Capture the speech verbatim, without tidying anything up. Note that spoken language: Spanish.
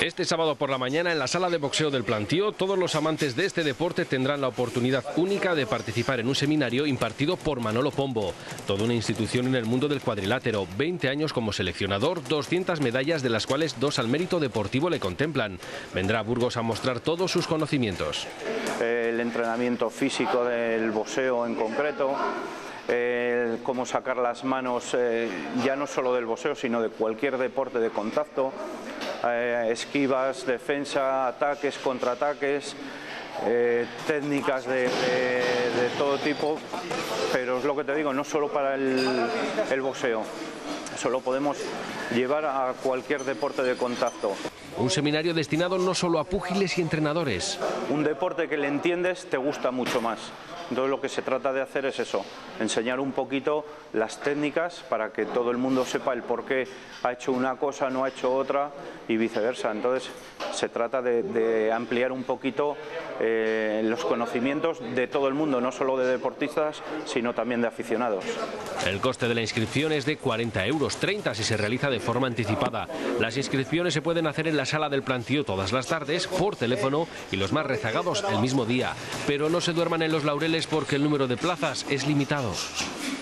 Este sábado por la mañana en la sala de boxeo del Plantío, todos los amantes de este deporte tendrán la oportunidad única de participar en un seminario impartido por Manolo Pombo, toda una institución en el mundo del cuadrilátero, veinte años como seleccionador, doscientas medallas de las cuales dos al mérito deportivo le contemplan. Vendrá a Burgos a mostrar todos sus conocimientos. El entrenamiento físico del boxeo en concreto, eh, cómo sacar las manos eh, ya no solo del boxeo sino de cualquier deporte de contacto, eh, esquivas, defensa, ataques, contraataques, eh, técnicas de, de, de todo tipo, pero es lo que te digo, no solo para el, el boxeo, eso lo podemos llevar a cualquier deporte de contacto. Un seminario destinado no solo a púgiles y entrenadores. Un deporte que le entiendes te gusta mucho más. Entonces lo que se trata de hacer es eso, enseñar un poquito las técnicas para que todo el mundo sepa el por qué ha hecho una cosa, no ha hecho otra y viceversa. Entonces se trata de, de ampliar un poquito eh, los conocimientos de todo el mundo, no solo de deportistas, sino también de aficionados. El coste de la inscripción es de cuarenta euros, treinta si se realiza de forma anticipada. Las inscripciones se pueden hacer en la sala del Plantío todas las tardes, por teléfono y los más rezagados el mismo día. Pero no se duerman en los laureles porque el número de plazas es limitado.